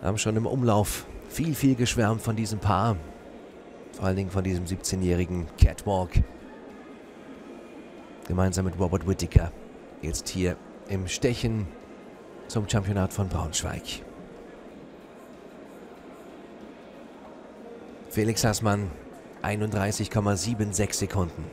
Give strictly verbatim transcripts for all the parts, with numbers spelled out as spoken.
Haben schon im Umlauf viel, viel geschwärmt von diesem Paar. Vor allen Dingen von diesem siebzehnjährigen Catwalk. Gemeinsam mit Robert Whittaker. Jetzt hier im Stechen zum Championat von Braunschweig. Felix Haßmann, einunddreißig Komma sechsundsiebzig Sekunden.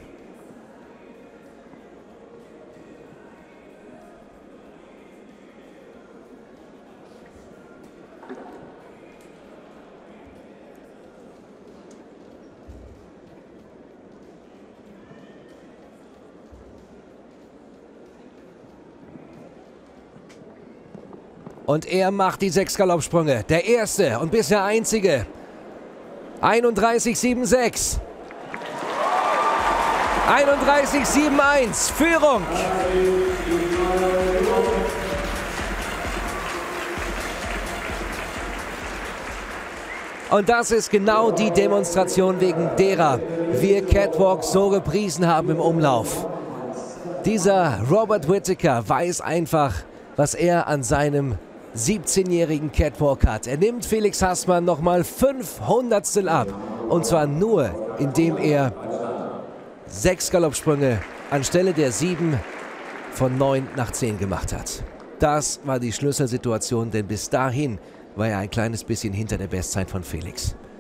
Und er macht die sechs Galoppsprünge. Der erste und bisher einzige. einunddreißig Komma sechsundsiebzig. einunddreißig Komma einundsiebzig. Führung. Und das ist genau die Demonstration, wegen derer wir Catwalk so gepriesen haben im Umlauf. Dieser Robert Whittaker weiß einfach, was er an seinem siebzehnjährigen Catwalk hat. Er nimmt Felix Haßmann nochmal fünf Hundertstel ab. Und zwar nur, indem er sechs Galoppsprünge anstelle der sieben von neun nach zehn gemacht hat. Das war die Schlüsselsituation, denn bis dahin war er ein kleines bisschen hinter der Bestzeit von Felix.